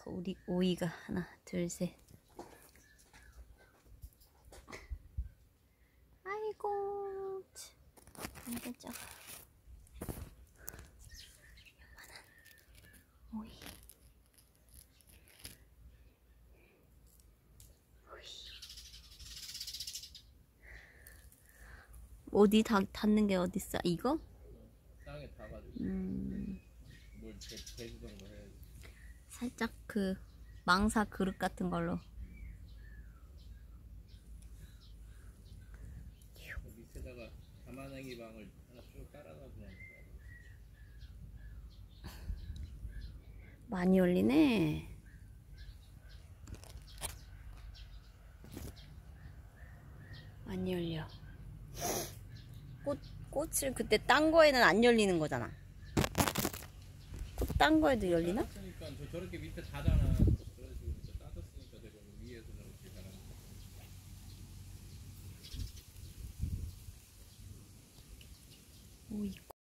우리 오이가 하나, 둘, 셋. 아이고, 이거 작아. 요만한 오이. 어디 닿는 게 어딨어? 이거? 땅에 닿아가지고 뭘 배수 정도 해야지. 살짝 그 망사 그릇 같은 걸로. 밑에다가 자만행이 방을 하나 쭉 깔아놔주면 많이 열리네. 많이 열려. 꽃을 그때 딴 거에는 안 열리는 거잖아. 꽃 딴 거에도 열리나? 따졌으니까 저렇게 밑에 닿잖아. 그런 식으로 따졌으니까 내가 위에서는 이렇게 잘하는 오이.